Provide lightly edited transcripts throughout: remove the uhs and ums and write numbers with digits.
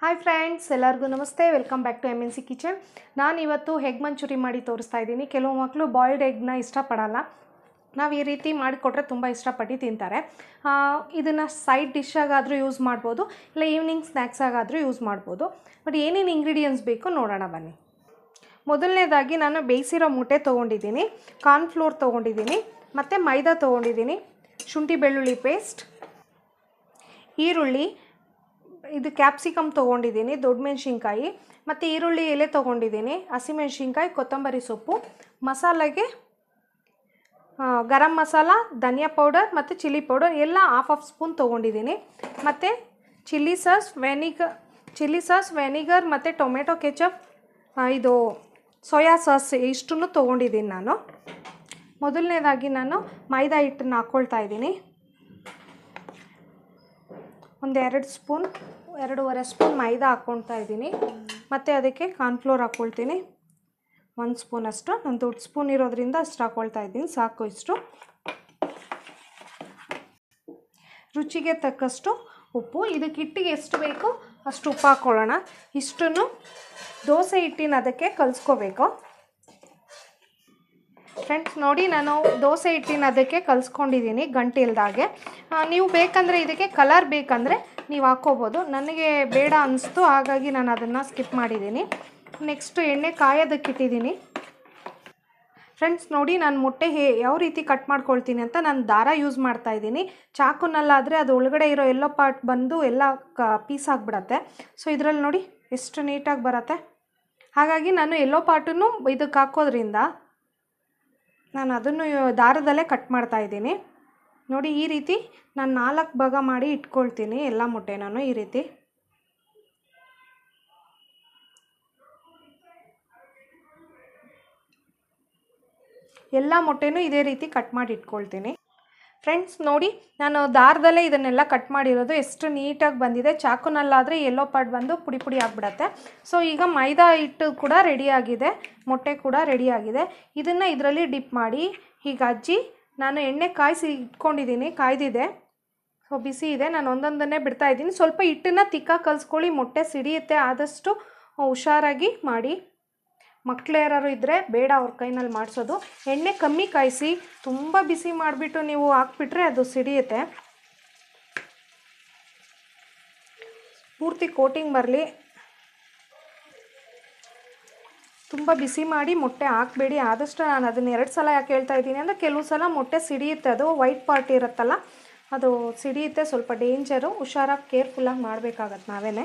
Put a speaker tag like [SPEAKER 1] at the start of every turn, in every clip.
[SPEAKER 1] Hi friends, ಎಲ್ಲರಿಗೂ ನಮಸ್ತೆ. Welcome back to MNC kitchen. ನಾನು ಇವತ್ತು ಎಗ್ ಮಂಚೂರಿ ಮಾಡಿ ತೋರಿಸ್ತಾ ಇದ್ದೀನಿ. ಕೆಲವು ಮಕ್ಕಳು ಬಾಯ್ಲ್ಡ್ ಎಗ್ನ ಇಷ್ಟಪಡಲ್ಲ. ನಾವು ಈ ರೀತಿ ಮಾಡಿಕೊಟ್ರೆ ತುಂಬ ಇಷ್ಟಪಟ್ಟು ತಿಂತಾರೆ. ಇದನ್ನು ಸೈಡ್ ಡಿಶ್ಶಾಗಾದರೂ ಯೂಸ್ ಮಾಡ್ಬೋದು, ಇಲ್ಲ ಈವ್ನಿಂಗ್ ಸ್ನ್ಯಾಕ್ಸಾಗಾದರೂ ಯೂಸ್ ಮಾಡ್ಬೋದು. ಬಟ್ ಏನೇನು ಇಂಗ್ರೀಡಿಯೆಂಟ್ಸ್ ಬೇಕು ನೋಡೋಣ ಬನ್ನಿ. ಮೊದಲನೇದಾಗಿ ನಾನು ಬೇಯಿಸಿರೋ ಮೊಟ್ಟೆ ತೊಗೊಂಡಿದ್ದೀನಿ, ಕಾರ್ನ್ಫ್ಲೋರ್ ತೊಗೊಂಡಿದ್ದೀನಿ, ಮತ್ತು ಮೈದಾ ತೊಗೊಂಡಿದ್ದೀನಿ, ಶುಂಠಿ ಬೆಳ್ಳುಳ್ಳಿ ಪೇಸ್ಟ್, ಈರುಳ್ಳಿ, ಇದು ಕ್ಯಾಪ್ಸಿಕಮ್ ತೊಗೊಂಡಿದ್ದೀನಿ, ದೊಡ್ಡ ಮೆಣಸಿನ್ಕಾಯಿ, ಮತ್ತು ಈರುಳ್ಳಿ ಎಲೆ ತೊಗೊಂಡಿದ್ದೀನಿ, ಹಸಿಮೆಣ್ಸಿನ್ಕಾಯಿ, ಕೊತ್ತಂಬರಿ ಸೊಪ್ಪು, ಮಸಾಲೆಗೆ ಗರಂ ಮಸಾಲ, ಧನಿಯಾ ಪೌಡರ್ ಮತ್ತು ಚಿಲ್ಲಿ ಪೌಡರ್ ಎಲ್ಲ ಹಾಫ್ ಸ್ಪೂನ್ ತೊಗೊಂಡಿದ್ದೀನಿ. ಮತ್ತು ಚಿಲ್ಲಿ ಸಾಸ್, ವೆನಿಗರ್ ಮತ್ತು ಟೊಮೆಟೊ ಕೆಚಪ್, ಇದು ಸೋಯಾ ಸಾಸ್ ಇಷ್ಟನ್ನು ತೊಗೊಂಡಿದ್ದೀನಿ ನಾನು. ಮೊದಲನೇದಾಗಿ ನಾನು ಮೈದಾ ಹಿಟ್ಟನ್ನು ಹಾಕ್ಕೊಳ್ತಾ ಇದ್ದೀನಿ. ಒಂದು 2.5 ಸ್ಪೂನ್ ಮೈದಾ ಹಾಕ್ಕೊಳ್ತಾ ಇದ್ದೀನಿ. ಮತ್ತು ಅದಕ್ಕೆ ಕಾರ್ನ್ಫ್ಲೋರ್ ಹಾಕ್ಕೊಳ್ತೀನಿ 1 ಸ್ಪೂನಷ್ಟು. ನಾನು ದೊಡ್ಡ ಸ್ಪೂನ್ ಇರೋದ್ರಿಂದ ಅಷ್ಟು ಹಾಕ್ಕೊಳ್ತಾ ಇದ್ದೀನಿ, ಸಾಕು ಇಷ್ಟು. ರುಚಿಗೆ ತಕ್ಕಷ್ಟು ಉಪ್ಪು. ಇದಕ್ಕೆ ಹಿಟ್ಟಿಗೆ ಎಷ್ಟು ಬೇಕು ಅಷ್ಟು ಉಪ್ಪು ಹಾಕ್ಕೊಳ್ಳೋಣ. ಇಷ್ಟನ್ನು ದೋಸೆ ಹಿಟ್ಟಿನ ಅದಕ್ಕೆ ಕಲಿಸ್ಕೋಬೇಕು. ಫ್ರೆಂಡ್ಸ್ ನೋಡಿ, ನಾನು ದೋಸೆ ಹಿಟ್ಟಿನ ಅದಕ್ಕೆ ಕಲಿಸ್ಕೊಂಡಿದ್ದೀನಿ ಗಂಟಿಲ್ದಾಗೆ. ನೀವು ಬೇಕಂದರೆ ಇದಕ್ಕೆ ಕಲರ್ ಬೇಕಂದರೆ ನೀವು ಹಾಕ್ಕೋಬೋದು. ನನಗೆ ಬೇಡ ಅನಿಸ್ತು, ಹಾಗಾಗಿ ನಾನು ಅದನ್ನು ಸ್ಕಿಪ್ ಮಾಡಿದ್ದೀನಿ. ನೆಕ್ಸ್ಟು ಎಣ್ಣೆ ಕಾಯೋದಕ್ಕೆ ಇಟ್ಟಿದ್ದೀನಿ. ಫ್ರೆಂಡ್ಸ್ ನೋಡಿ, ನಾನು ಮೊಟ್ಟೆ ಯಾವ ರೀತಿ ಕಟ್ ಮಾಡ್ಕೊಳ್ತೀನಿ ಅಂತ ನಾನು ದಾರ ಯೂಸ್ ಮಾಡ್ತಾಯಿದ್ದೀನಿ. ಚಾಕುನಲ್ಲಾದರೆ ಅದು ಒಳಗಡೆ ಇರೋ ಎಲ್ಲೋ ಪಾರ್ಟ್ ಬಂದು ಎಲ್ಲ ಪೀಸ್ ಆಗಿಬಿಡತ್ತೆ. ಸೊ ಇದರಲ್ಲಿ ನೋಡಿ ಎಷ್ಟು ನೀಟಾಗಿ ಬರುತ್ತೆ. ಹಾಗಾಗಿ ನಾನು ಎಲ್ಲೋ ಪಾರ್ಟನ್ನು ಇದಕ್ಕೆ ಹಾಕೋದ್ರಿಂದ ನಾನು ಅದನ್ನು ದಾರದಲ್ಲೇ ಕಟ್ ಮಾಡ್ತಾಯಿದ್ದೀನಿ. ನೋಡಿ, ಈ ರೀತಿ ನಾನು 4 ಭಾಗ ಮಾಡಿ ಇಟ್ಕೊಳ್ತೀನಿ ಎಲ್ಲ ಮೊಟ್ಟೆ. ನಾನು ಈ ರೀತಿ ಎಲ್ಲ ಮೊಟ್ಟೆನೂ ಇದೇ ರೀತಿ ಕಟ್ ಮಾಡಿ ಇಟ್ಕೊಳ್ತೀನಿ. ಫ್ರೆಂಡ್ಸ್ ನೋಡಿ, ನಾನು ದಾರದಲ್ಲೇ ಇದನ್ನೆಲ್ಲ ಕಟ್ ಮಾಡಿರೋದು ಎಷ್ಟು ನೀಟಾಗಿ ಬಂದಿದೆ. ಚಾಕುನಲ್ಲಾದರೆ ಎಲ್ಲೋ ಪಾರ್ಟ್ ಬಂದು ಪುಡಿ ಪುಡಿ ಆಗಿಬಿಡತ್ತೆ. ಸೊ ಈಗ ಮೈದಾ ಹಿಟ್ಟು ಕೂಡ ರೆಡಿಯಾಗಿದೆ, ಮೊಟ್ಟೆ ಕೂಡ ರೆಡಿಯಾಗಿದೆ. ಇದನ್ನು ಇದರಲ್ಲಿ ಡಿಪ್ ಮಾಡಿ ಹೀಗೆ ಹಚ್ಚಿ, ನಾನು ಎಣ್ಣೆ ಕಾಯಿಸಿ ಇಟ್ಕೊಂಡಿದ್ದೀನಿ, ಕಾಯ್ದಿದೆ, ಸೊ ಬಿಸಿ ಇದೆ. ನಾನು ಒಂದೊಂದನ್ನೇ ಬಿಡ್ತಾಯಿದ್ದೀನಿ. ಸ್ವಲ್ಪ ಹಿಟ್ಟನ್ನು ತಿಕ್ಕಾಗಿ ಕಲಿಸ್ಕೊಳ್ಳಿ, ಮೊಟ್ಟೆ ಸಿಡಿಯುತ್ತೆ. ಆದಷ್ಟು ಹುಷಾರಾಗಿ ಮಾಡಿ. ಮಕ್ಕಳು ಯಾರು ಇದ್ದರೆ ಬೇಡ ಅವ್ರ ಕೈನಲ್ಲಿ ಮಾಡಿಸೋದು. ಎಣ್ಣೆ ಕಮ್ಮಿ ಕಾಯಿಸಿ, ತುಂಬ ಬಿಸಿ ಮಾಡಿಬಿಟ್ಟು ನೀವು ಹಾಕ್ಬಿಟ್ರೆ ಅದು ಸಿಡಿಯುತ್ತೆ. ಪೂರ್ತಿ ಕೋಟಿಂಗ್ ಬರಲಿ. ತುಂಬ ಬಿಸಿ ಮಾಡಿ ಮೊಟ್ಟೆ ಹಾಕಬೇಡಿ ಆದಷ್ಟು. ನಾನು ಅದನ್ನು 2 ಸಲ ಯಾಕೆ ಹೇಳ್ತಾ ಇದ್ದೀನಿ ಅಂದರೆ, ಕೆಲವು ಸಲ ಮೊಟ್ಟೆ ಸಿಡಿಯುತ್ತೆ, ಅದು ವೈಟ್ ಪಾರ್ಟ್ ಇರುತ್ತಲ್ಲ ಅದು ಸಿಡಿಯುತ್ತೆ. ಸ್ವಲ್ಪ ಡೇಂಜರು, ಹುಷಾರಾಗಿ ಕೇರ್ಫುಲ್ಲಾಗಿ ಮಾಡಬೇಕಾಗತ್ತೆ ನಾವೇ.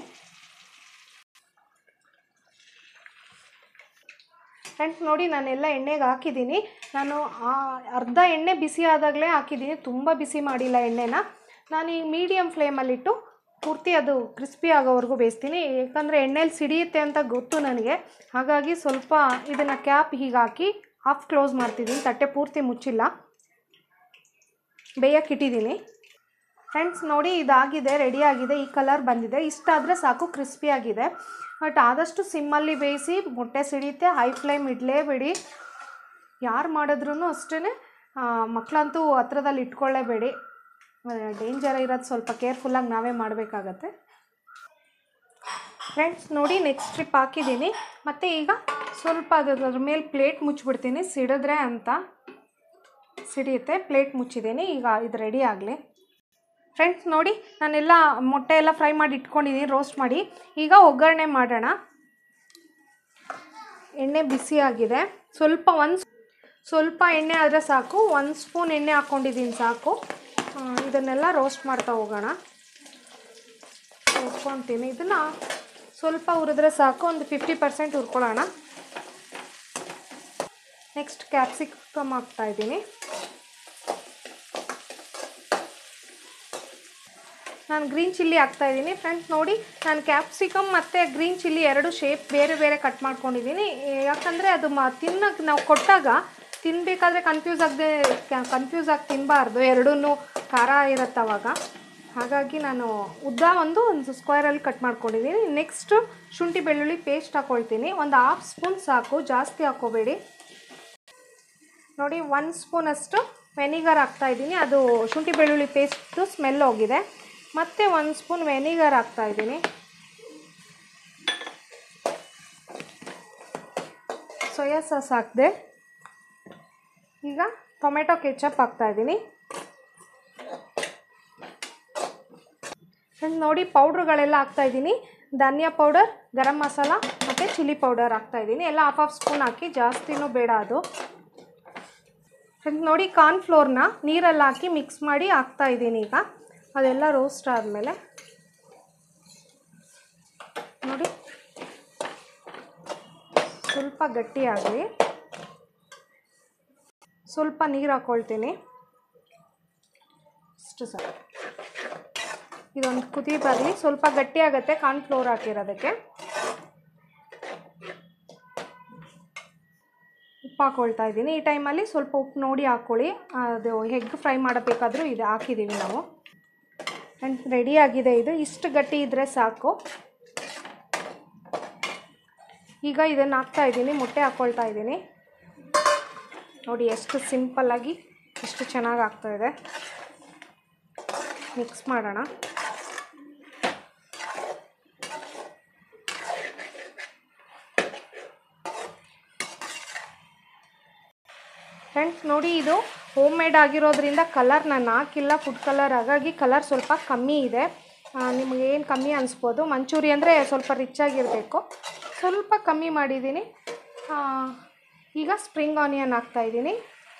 [SPEAKER 1] ಫ್ರೆಂಡ್ಸ್ ನೋಡಿ, ನಾನೆಲ್ಲ ಎಣ್ಣೆಗೆ ಹಾಕಿದ್ದೀನಿ. ನಾನು ಅರ್ಧ ಎಣ್ಣೆ ಬಿಸಿ ಆದಾಗಲೇ ಹಾಕಿದ್ದೀನಿ, ತುಂಬ ಬಿಸಿ ಮಾಡಿಲ್ಲ ಎಣ್ಣೆನ. ನಾನು ಈಗ ಮೀಡಿಯಮ್ ಫ್ಲೇಮಲ್ಲಿಟ್ಟು ಪೂರ್ತಿ ಅದು ಕ್ರಿಸ್ಪಿ ಆಗೋವರೆಗೂ ಬೇಯಿಸ್ತೀನಿ. ಯಾಕಂದರೆ ಎಣ್ಣೆಲಿ ಸಿಡಿಯುತ್ತೆ ಅಂತ ಗೊತ್ತು ನನಗೆ. ಹಾಗಾಗಿ ಸ್ವಲ್ಪ ಇದನ್ನು ಕ್ಯಾಪ್ ಹೀಗೆ ಹಾಕಿ ಹಾಫ್ ಕ್ಲೋಸ್ ಮಾಡ್ತಿದ್ದೀನಿ, ತಟ್ಟೆ ಪೂರ್ತಿ ಮುಚ್ಚಿಲ್ಲ, ಬೇಯಕ್ಕೆ ಇಟ್ಟಿದ್ದೀನಿ. ಫ್ರೆಂಡ್ಸ್ ನೋಡಿ, ಇದಾಗಿದೆ, ರೆಡಿಯಾಗಿದೆ, ಈ ಕಲರ್ ಬಂದಿದೆ. ಇಷ್ಟಾದರೆ ಸಾಕು, ಕ್ರಿಸ್ಪಿಯಾಗಿದೆ. ಬಟ್ ಆದಷ್ಟು ಸಿಮ್ಮಲ್ಲಿ ಬೇಯಿಸಿ, ಮೊಟ್ಟೆ ಸಿಡಿಯುತ್ತೆ. High flame ಇಡಲೇಬೇಡಿ. ಯಾರು ಮಾಡಿದ್ರೂ ಅಷ್ಟೇ, ಮಕ್ಕಳಂತೂ ಹತ್ರದಲ್ಲಿ ಇಟ್ಕೊಳ್ಳೇಬೇಡಿ, ಡೇಂಜರ್ ಇರೋದು. ಸ್ವಲ್ಪ ಕೇರ್ಫುಲ್ಲಾಗಿ ನಾವೇ ಮಾಡಬೇಕಾಗತ್ತೆ. ಫ್ರೆಂಡ್ಸ್ ನೋಡಿ, ನೆಕ್ಸ್ಟ್ ಸ್ಟ್ರಿಪ್ ಹಾಕಿದ್ದೀನಿ. ಮತ್ತು ಈಗ ಸ್ವಲ್ಪ ಅದ್ರ ಮೇಲೆ ಪ್ಲೇಟ್ ಮುಚ್ಚಿಬಿಡ್ತೀನಿ, ಸಿಡಿದ್ರೆ ಅಂತ. ಸಿಡಿಯುತ್ತೆ, ಪ್ಲೇಟ್ ಮುಚ್ಚಿದ್ದೀನಿ. ಈಗ ಇದು ರೆಡಿ ಆಗಲಿ. ಫ್ರೆಂಡ್ಸ್ ನೋಡಿ, ನಾನೆಲ್ಲ ಮೊಟ್ಟೆ ಎಲ್ಲ ಫ್ರೈ ಮಾಡಿ ಇಟ್ಕೊಂಡಿದ್ದೀನಿ, ರೋಸ್ಟ್ ಮಾಡಿ. ಈಗ ಒಗ್ಗರಣೆ ಮಾಡೋಣ. ಎಣ್ಣೆ ಬಿಸಿಯಾಗಿದೆ. ಸ್ವಲ್ಪ ಎಣ್ಣೆ ಆದರೆ ಸಾಕು, 1 ಸ್ಪೂನ್ ಎಣ್ಣೆ ಹಾಕ್ಕೊಂಡಿದ್ದೀನಿ ಸಾಕು. ಇದನ್ನೆಲ್ಲ ರೋಸ್ಟ್ ಮಾಡ್ತಾ ಹೋಗೋಣ. ಹುರ್ಕೊತೀನಿ. ಇದನ್ನು ಸ್ವಲ್ಪ ಹುರಿದ್ರೆ ಸಾಕು, ಒಂದು 50% ಹುರ್ಕೊಳ್ಳೋಣ. ನೆಕ್ಸ್ಟ್ ಕ್ಯಾಪ್ಸಿಕಮ್ ಹಾಕ್ತಾಯಿದ್ದೀನಿ. ನಾನು ಗ್ರೀನ್ ಚಿಲ್ಲಿ ಹಾಕ್ತಾಯಿದ್ದೀನಿ. ಫ್ರೆಂಡ್ಸ್ ನೋಡಿ, ನಾನು ಕ್ಯಾಪ್ಸಿಕಮ್ ಮತ್ತು ಗ್ರೀನ್ ಚಿಲ್ಲಿ 2 ಶೇಪ್ ಬೇರೆ ಬೇರೆ ಕಟ್ ಮಾಡ್ಕೊಂಡಿದ್ದೀನಿ. ಯಾಕಂದರೆ ಅದು ತಿನ್ನೋಕ್ಕೆ ನಾವು ಕೊಟ್ಟಾಗ ತಿನ್ನಬೇಕಾದ್ರೆ ಕನ್ಫ್ಯೂಸ್ ಆಗಿ ತಿನ್ನಬಾರ್ದು, ಎರಡೂ ಖಾರ ಇರುತ್ತೆ ಅವಾಗ. ಹಾಗಾಗಿ ನಾನು ಉದ್ದ ಒಂದು ಸ್ಕ್ವೇರಲ್ಲಿ ಕಟ್ ಮಾಡ್ಕೊಂಡಿದ್ದೀನಿ. ನೆಕ್ಸ್ಟು ಶುಂಠಿ ಬೆಳ್ಳುಳ್ಳಿ ಪೇಸ್ಟ್ ಹಾಕ್ಕೊಳ್ತೀನಿ. ಒಂದು ಹಾಫ್ ಸ್ಪೂನ್ ಸಾಕು, ಜಾಸ್ತಿ ಹಾಕ್ಕೋಬೇಡಿ. ನೋಡಿ, 1 ಸ್ಪೂನಷ್ಟು ವೆನಿಗರ್ ಹಾಕ್ತಾಯಿದ್ದೀನಿ. ಅದು ಶುಂಠಿ ಬೆಳ್ಳುಳ್ಳಿ ಪೇಸ್ಟು ಸ್ಮೆಲ್ ಹೋಗಿದೆ. ಮತ್ತು 1 ಸ್ಪೂನ್ ವೆನಿಗರ್ ಹಾಕ್ತಾಯಿದ್ದೀನಿ. ಸೋಯಾ ಸಾಸ್ ಹಾಕಿದೆ. ಈಗ ಟೊಮೆಟೊ ಕೆಚಪ್ ಹಾಕ್ತಾಯಿದ್ದೀನಿ. ನೋಡಿ ಪೌಡ್ರುಗಳೆಲ್ಲ ಹಾಕ್ತಾಯಿದ್ದೀನಿ. ಧನಿಯಾ ಪೌಡರ್, ಗರಂ ಮಸಾಲ ಮತ್ತು ಚಿಲ್ಲಿ ಪೌಡರ್ ಹಾಕ್ತಾಯಿದ್ದೀನಿ. ಎಲ್ಲ ಹಾಫ್ ಸ್ಪೂನ್ ಹಾಕಿ, ಜಾಸ್ತಿನೂ ಬೇಡ ಅದು. ನೋಡಿ ಕಾರ್ನ್ಫ್ಲೋರ್ನ ನೀರಲ್ಲಿ ಹಾಕಿ ಮಿಕ್ಸ್ ಮಾಡಿ ಹಾಕ್ತಾಯಿದ್ದೀನಿ. ಈಗ ಅದೆಲ್ಲ ರೋಸ್ಟ್ ಆದಮೇಲೆ ನೋಡಿ ಸ್ವಲ್ಪ ಗಟ್ಟಿಯಾಗಲಿ, ಸ್ವಲ್ಪ ನೀರು ಹಾಕ್ಕೊಳ್ತೀನಿ. ಇಷ್ಟು ಸಾಕು. ಇದೊಂದು ಕುದಿ ಬರಲಿ, ಸ್ವಲ್ಪ ಗಟ್ಟಿ ಆಗುತ್ತೆ ಕಾರ್ನ್ಫ್ಲೋರ್ ಹಾಕಿರೋದಕ್ಕೆ. ಉಪ್ಪು ಹಾಕ್ಕೊಳ್ತಾ ಇದ್ದೀನಿ. ಈ ಟೈಮಲ್ಲಿ ಸ್ವಲ್ಪ ಉಪ್ಪು ನೋಡಿ ಹಾಕ್ಕೊಳ್ಳಿ. ಅದು ಎಗ್ ಫ್ರೈ ಮಾಡಬೇಕಾದ್ರೂ ಇದು ಹಾಕಿದ್ದೀವಿ ನಾವು. ಆ್ಯಂಡ್ ರೆಡಿಯಾಗಿದೆ ಇದು. ಇಷ್ಟು ಗಟ್ಟಿ ಇದ್ದರೆ ಸಾಕು. ಈಗ ಇದನ್ನು ಹಾಕ್ತಾಯಿದ್ದೀನಿ, ಮೊಟ್ಟೆ ಹಾಕ್ಕೊಳ್ತಾ ಇದ್ದೀನಿ. ನೋಡಿ ಎಷ್ಟು ಸಿಂಪಲ್ಲಾಗಿ ಎಷ್ಟು ಚೆನ್ನಾಗಿ ಆಗ್ತಾಯಿದೆ. ಮಿಕ್ಸ್ ಮಾಡೋಣ. ಫ್ರೆಂಡ್ಸ್ ನೋಡಿ, ಇದು ಹೋಮ್ ಮೇಡ್ ಆಗಿರೋದ್ರಿಂದ ಕಲರ್ ನಾನು ಹಾಕಿಲ್ಲ, ಫುಡ್ ಕಲರ್. ಹಾಗಾಗಿ ಕಲರ್ ಸ್ವಲ್ಪ ಕಮ್ಮಿ ಇದೆ. ನಿಮಗೆ ಏನು ಕಮ್ಮಿ ಅನಿಸ್ಬೋದು. ಮಂಚೂರಿ ಅಂದರೆ ಸ್ವಲ್ಪ ರಿಚ್ ಆಗಿರಬೇಕು, ಸ್ವಲ್ಪ ಕಮ್ಮಿ ಮಾಡಿದ್ದೀನಿ. ಈಗ ಸ್ಪ್ರಿಂಗ್ ಆನಿಯನ್ ಹಾಕ್ತಾಯಿದ್ದೀನಿ.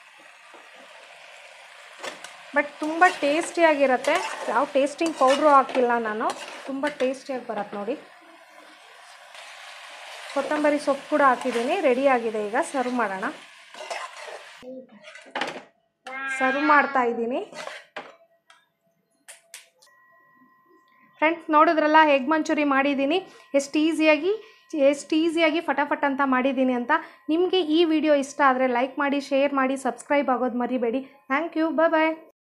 [SPEAKER 1] ಬಟ್ ತುಂಬ ಟೇಸ್ಟಿಯಾಗಿರುತ್ತೆ. ಯಾವ ಟೇಸ್ಟಿಂಗ್ ಪೌಡ್ರು ಹಾಕಿಲ್ಲ ನಾನು. ತುಂಬ ಟೇಸ್ಟಿಯಾಗಿ ಬರುತ್ತೆ ನೋಡಿ. ಕೊತ್ತಂಬರಿ ಸೊಪ್ಪು ಕೂಡ ಹಾಕಿದ್ದೀನಿ. ರೆಡಿಯಾಗಿದೆ. ಈಗ ಸರ್ವ್ ಮಾಡೋಣ. ಸರ್ವ್ ಮಾಡ್ತಾ ಇದ್ದೀನಿ. ಫ್ರೆಂಡ್ಸ್ ನೋಡಿದ್ರಲ್ಲ, ಎಗ್ ಮಂಚೂರಿ ಮಾಡಿದ್ದೀನಿ. ಎಷ್ಟು ಈಸಿಯಾಗಿ ಫಟಾಫಟ್ ಅಂತ ಮಾಡಿದ್ದೀನಿ ಅಂತ. ನಿಮಗೆ ಈ ವಿಡಿಯೋ ಇಷ್ಟ ಆದರೆ ಲೈಕ್ ಮಾಡಿ, ಶೇರ್ ಮಾಡಿ, ಸಬ್ಸ್ಕ್ರೈಬ್ ಆಗೋದು ಮರಿಬೇಡಿ. Thank you. ಬಾಯ್.